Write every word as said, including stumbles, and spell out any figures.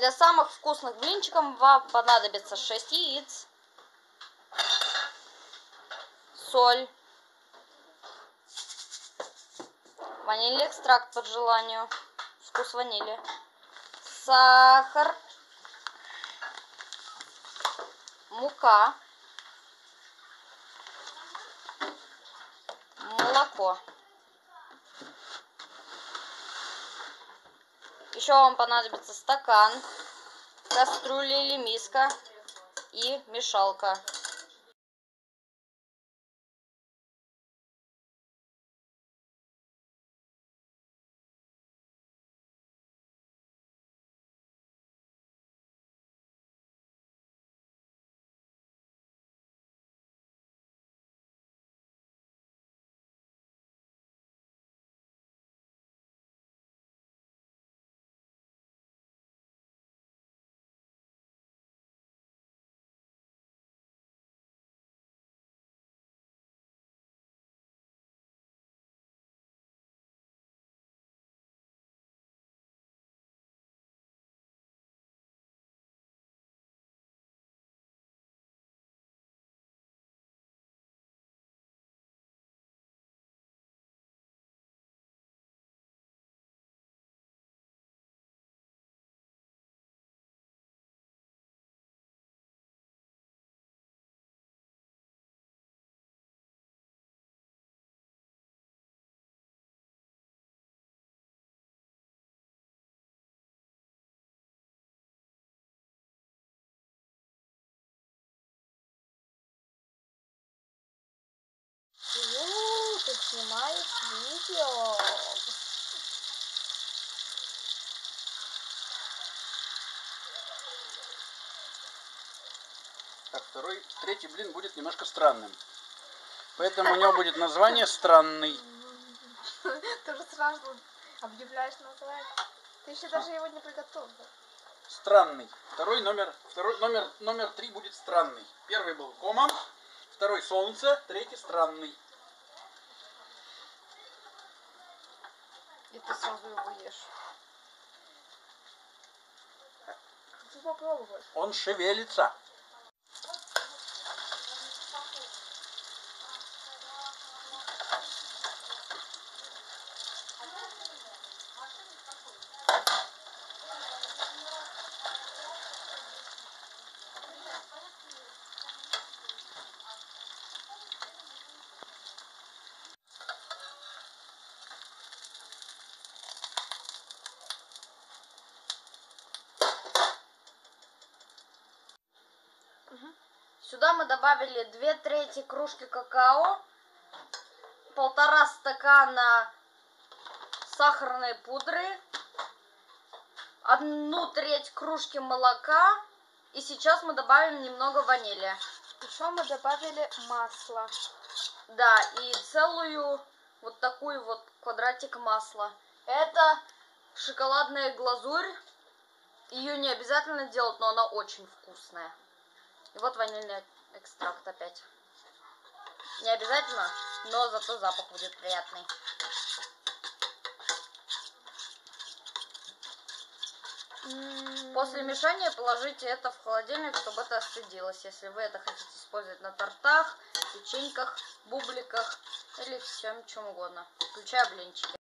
Для самых вкусных блинчиков вам понадобится шесть яиц, соль, ванильный экстракт по желанию, вкус ванили, сахар, мука, молоко. Еще вам понадобится стакан, кастрюля или миска и мешалка. О, ты снимаешь видео. Так, второй, третий блин будет немножко странным. Поэтому у него будет название странный. Ты уже сразу объявляешь название. Ты еще даже его не приготовил. Странный. Второй номер, второй номер, номер три будет странный. Первый был кома, второй солнце, третий странный. И ты сразу его ешь. Хочу попробовать. Он шевелится. Сюда мы добавили две трети кружки какао, полтора стакана сахарной пудры, одну треть кружки молока, и сейчас мы добавим немного ванили. Еще мы добавили масло. Да, и целую вот такую вот квадратик масла. Это шоколадная глазурь. Ее не обязательно делать, но она очень вкусная. И вот ванильный экстракт опять. Не обязательно, но зато запах будет приятный. После мешания положите это в холодильник, чтобы это остудилось. Если вы это хотите использовать на тортах, печеньках, бубликах или всем чем угодно, включая блинчики.